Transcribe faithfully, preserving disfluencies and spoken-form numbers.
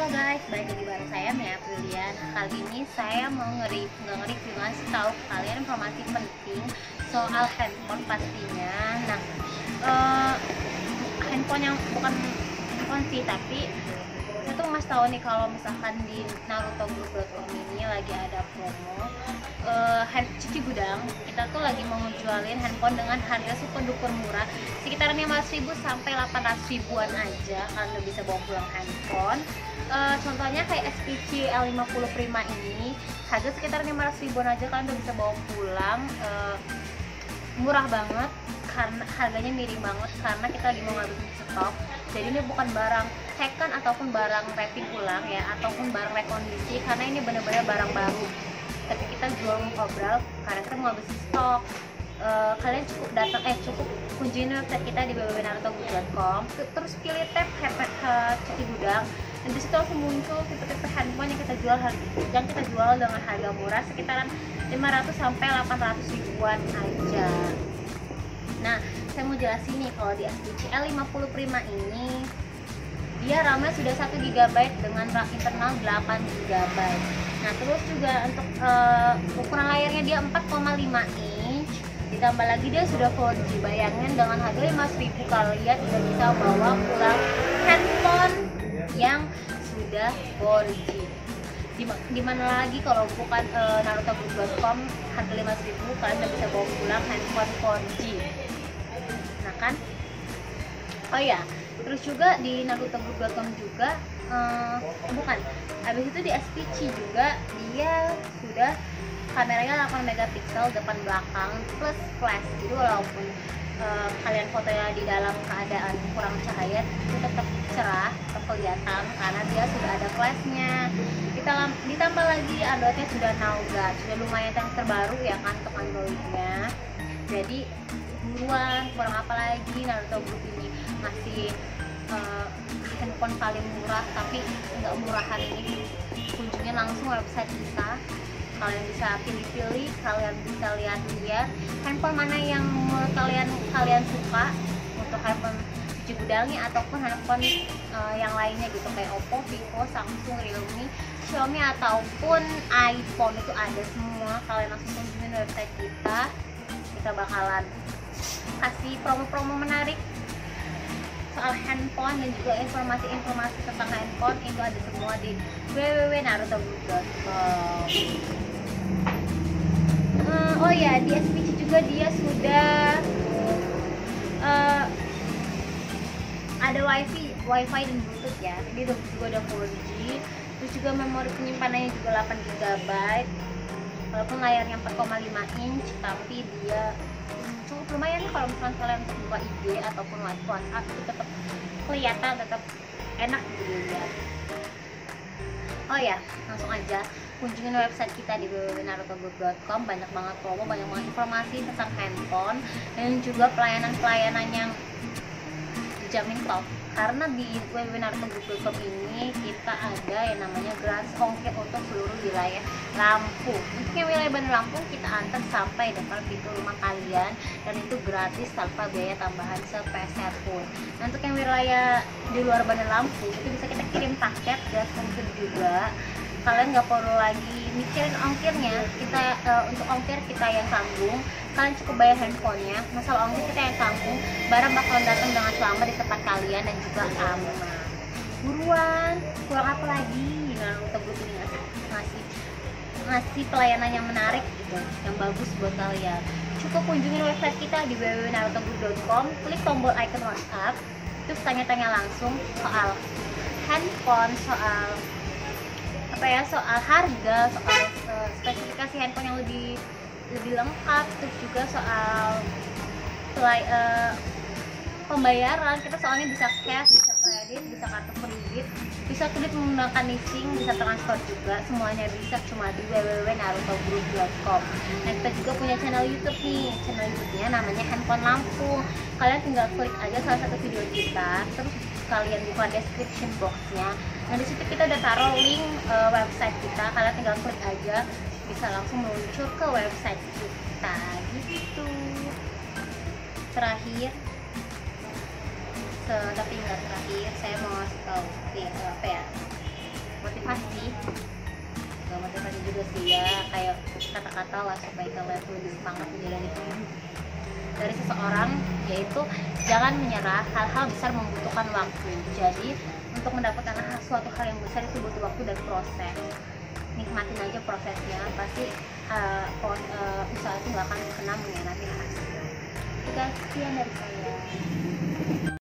guys, balik lagi bareng saya Mia Aprilian. Kali ini saya mau ngeri nggak nge-review, ngasih tahu kalian informasi penting soal handphone pastinya. Nah, uh, handphone yang bukan handphone sih, tapi saya tuh ngasih tahu nih kalau misalkan di naruto group dot com ini lagi ada promo uh, hand cuci gudang. Kita tuh lagi mau ngejualin handphone dengan harga super duper murah, sekitar lima ratus ribu sampai delapan ratus ribuan aja. Kalian udah bisa bawa pulang handphone. Uh, contohnya kayak S P C L lima puluh Prima ini harga sekitar lima ratus ribuan aja, kalian udah bisa bawa pulang. Uh, murah banget karena harganya miring banget, karena kita lagi mau ngabisin stok. Jadi ini bukan barang second ataupun barang wrapping ulang ya, ataupun barang rekondisi, karena ini benar-benar barang baru. Tapi kita jual mengkobral karena kita mau ngabisin stok. Uh, kalian cukup datang eh cukup kunjungin website kita di w w w titik naruto group titik com, terus pilih tab uh, cuci gudang, dan disitu langsung muncul tipe-tipe handphone yang kita jual yang kita jual dengan harga murah sekitaran lima ratus sampai delapan ratus ribuan aja. Nah, saya mau jelasin nih, kalau di S P C L lima puluh Prima ini dia RAM-nya sudah satu giga byte dengan RAM internal delapan giga byte. Nah, terus juga untuk uh, ukuran layarnya dia empat koma lima inch, ditambah lagi dia sudah four G. Bayangin dengan harga lima ratus ribu kalian udah bisa bawa pulang handphone yang sudah four G. Dimana lagi kalau bukan uh, naruto group dot com, harga lima ratus ribu kalian udah bisa bawa pulang handphone four G. Nah kan, oh ya, terus juga di naruto group dot com juga uh, bukan, habis itu di S P C juga dia sudah kameranya delapan megapiksel depan belakang plus flash. Jadi walaupun uh, kalian fotonya di dalam keadaan kurang cahaya, itu tetap cerah, tetap kelihatan karena dia sudah ada flashnya. Kita ditambah lagi Androidnya sudah Nougat, sudah lumayan yang terbaru ya kan untuk Androidnya. Jadi buruan, kurang apa lagi, Naruto Group ini masih uh, handphone paling murah, tapi nggak murahan ini. Kunjungin langsung website kita, kalian bisa pilih-pilih, kalian bisa lihat-lihat handphone mana yang menurut kalian kalian suka untuk handphone cuci gudangnya ataupun handphone uh, yang lainnya gitu, kayak Oppo, Vivo, Samsung, Realme, Xiaomi ataupun iPhone, itu ada semua. Kalian langsung kunjungin website kita, kita bakalan kasih promo-promo menarik soal handphone dan juga informasi-informasi tentang handphone. Itu ada semua di w w w titik naruto group titik com. Uh, oh ya, di S P C juga dia sudah uh, ada wifi, wifi dan bluetooth ya. Jadi juga ada four G. Terus juga memori penyimpanannya juga delapan giga byte. Walaupun layarnya empat koma lima inch, tapi dia hmm, cukup lumayan nih kalau misalkan kalian untuk buka I G ataupun WhatsApp, itu tetap kelihatan, tetap enak gitu dilihat. Oh ya, langsung aja kunjungin website kita di w w w titik naruto group titik com. Banyak banget promo, banyak banget informasi tentang handphone dan juga pelayanan-pelayanan yang dijamin top. Karena di w w w titik naruto group titik com ini kita ada yang namanya gratis ongkir untuk seluruh wilayah Lampung. Untuk yang wilayah Bandar Lampung kita antar sampai depan pintu rumah kalian, dan itu gratis tanpa biaya tambahan sepeser pun. Nah, untuk yang wilayah di luar Bandar Lampung itu bisa kita kirim paket gratis ongkir juga. Kalian nggak perlu lagi mikirin ongkirnya, kita uh, untuk ongkir kita yang tanggung. Kalian cukup bayar handphonenya, masalah ongkir kita yang tanggung. Barang bakalan datang dengan selamat di tempat kalian dan juga aman. Buruan, kurang apa lagi? Nah, untuk grup ini ngasih, ngasih ngasih pelayanan yang menarik gitu, yang bagus buat kalian. Cukup kunjungin website kita di w w w titik naruto group titik com, klik tombol icon WhatsApp, terus tanya-tanya langsung soal handphone, soal apa ya, soal harga, soal uh, spesifikasi handphone yang lebih lebih lengkap, terus juga soal pelay, uh, pembayaran. Kita soalnya bisa cash, bisa kredit, bisa kartu kredit, bisa kredit menggunakan leasing, bisa transfer juga, semuanya bisa cuma di w w w titik naruto group titik com. Nah, kita juga punya channel YouTube nih, channel YouTube-nya namanya Handphone Lampung. Kalian tinggal klik aja salah satu video kita, terus kalian buka description box-nya. Nah, di situ kita udah taruh link uh, website kita, kalian tinggal klik aja, bisa langsung meluncur ke website kita gitu. Terakhir, se tapi nggak terakhir, saya mau ngasih tahu ya, apa ya, gitu ya, kayak kata-kata lah supaya kalian tuh lebih semangat menjalani hidup dari seseorang, yaitu jangan menyerah, hal-hal besar membutuhkan waktu. Jadi untuk mendapatkan suatu hal yang besar itu butuh waktu dan proses. Nikmatin aja prosesnya, pasti uh, uh, usaha itu gak akan pernah mengkhianati hasil. Itu guys, sekian dari saya.